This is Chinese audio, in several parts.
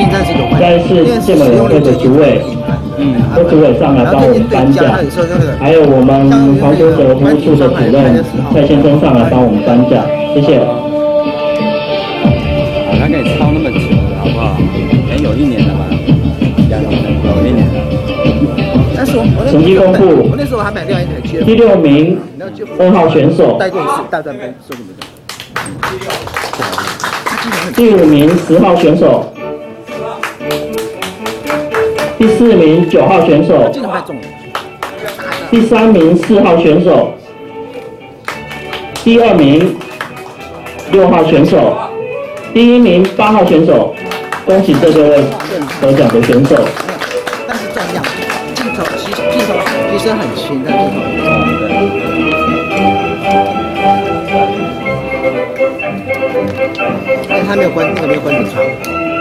竞争是有关应该是健美委会的主委，和主委上来帮我们颁奖，还有我们黄球者服务处的主任蔡先生上来帮我们颁奖，谢谢。 他可以超那么久的好不好？有1年了吧？有1年了。 但是成绩公布， 我那时候还买另外一台机。 第6名2号选手， 带动是大专杯，说什么的？ 第5名10号选手，第4名9号选手，第3名4号选手，第2名6号选手，第1名8号选手。恭喜这6位得奖的选手。 但是这样，镜头其实很轻，但是但是他没有关那个没有关子窗。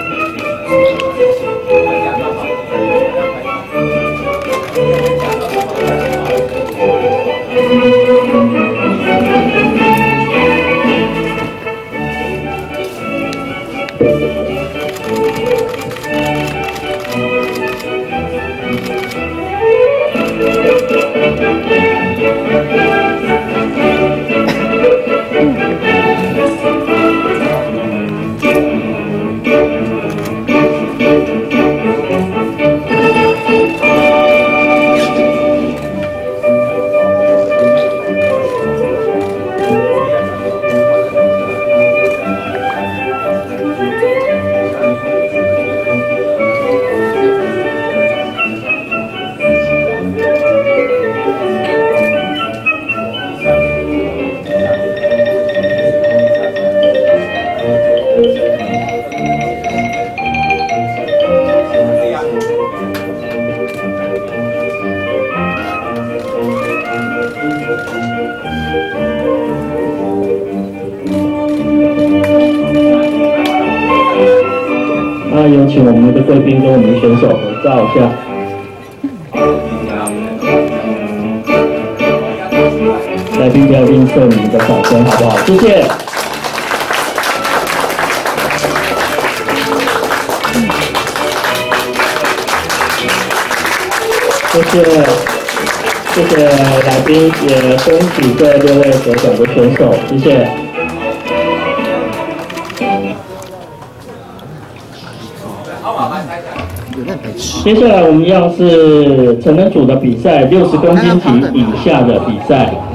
那有请我们的贵宾跟我们的选手合照一下。来宾不要吝啬你们的掌声，好不好？谢谢。谢谢来宾，也恭喜这6位得奖的选手，谢谢。接下来我们一样是成人组的比赛，60公斤级以下的比赛。